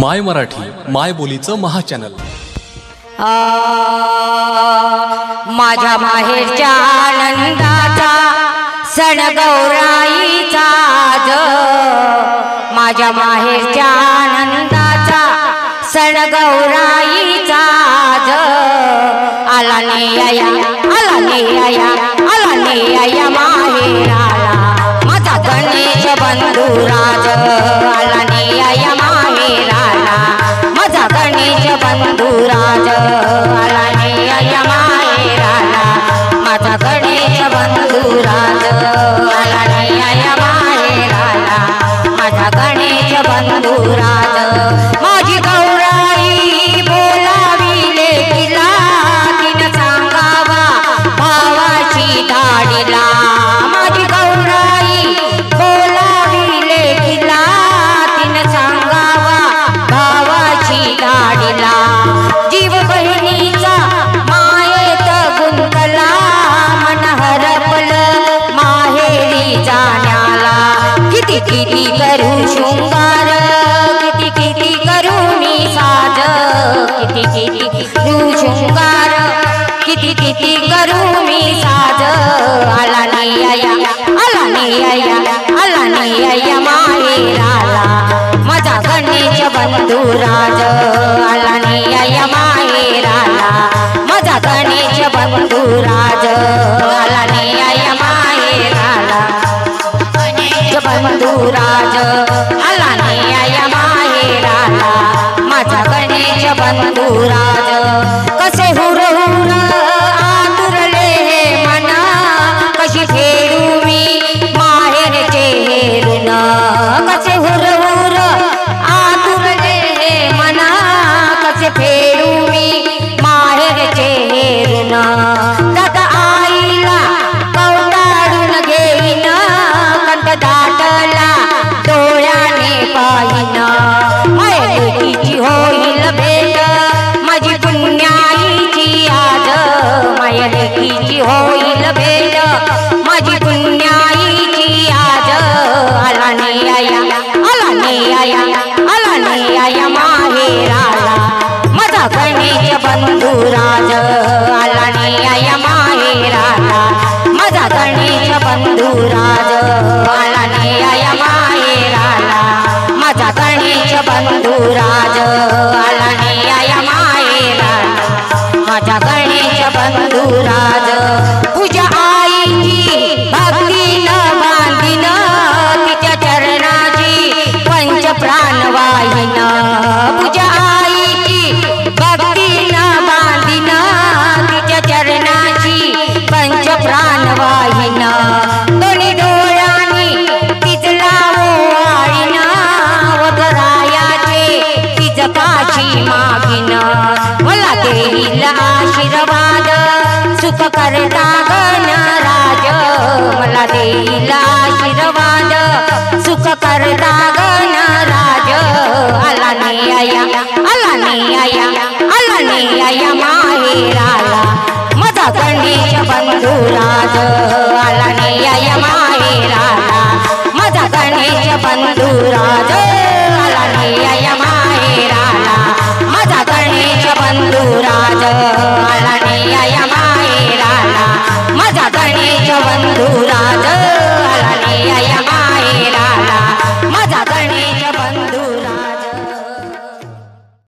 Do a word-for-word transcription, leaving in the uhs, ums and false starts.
माय मराठी माय बोलीचं महाचॅनल। माझ्या माहेरच्या आनंदाचा सण गौराईचा ज माझ्या माहेरच्या आनंदाचा सण गौराईचा ज आला नेया आला नेया आला नेया माहेराला माझा गणेश बंधुराज आला नेया माहेराला माझा गणेश बंधुराज आला नेया माहेराला माझा गणेश बंधुराज आला नेया माहेराला माझा गणेश बंधुराज माझी गौराई बोलाविले तिला तिन सांगावा भावाची दाडीला माझी गौराई बोलाविले तिला तिन सांगावा भावाची दाडीला जीव बहिणीचा मायेत गुंतला मन हरपल माहेरी जाण्याला किती किती करू शृंगार किती किती करू साज किती किती करू शृंगार किती किती करू साज आला नेया आला नेया आला नेया माहेराला माझा गणेश बंधुराज आला नेया माहेराला माझा गणेश बंधुराज आला नेया माहेराला गणेश बंधुराज आला नेया माहेराला माझा गणेश बंधुराज कसे हुर हुर आतुरले मना कशी फेरू मी माहेरचे हेरून कसे हुर हुर आतुरले मना कसे फेरू मी माहेरचे हेरून दादा आईला कवटाळून घेईन कंठ दाटला डोळ्याने पाहिन मायलेकीची होईल भेट माझी पुण्याईची आज मायलेकीची होईल भेट माझी पुण्याईची आज आला नेया आला नेया आला नेया माहेराला माझा गणेश बंधुराज आला नेया माहेराला माझा गणेश बंधुराज आला नेया माहेराला माझा गणेश बंधुराज आला नेया माहेराला माझा गणेश बंधुराज पूजा आईची भक्तीन बांधीन तिच्या चरणाची पंच प्राण वाहिन पूजा आईची भक्तीन बांधीन तिच्या चरणाची पंच प्राण वाहिन दोन्ही डोळ्यांनी तिजला ओवाळीन वगरायाचे तिज काशी मागिन मला देईल आशीर्वाद सुख करता गणराज मला देईल आशीर्वाद सुख करता गणराज आला नेया आला नेया आला नेया माहेराला माझा गणेश बंधुराज आला नेया माहेराला माझा गणेश बंधुराज आला नेया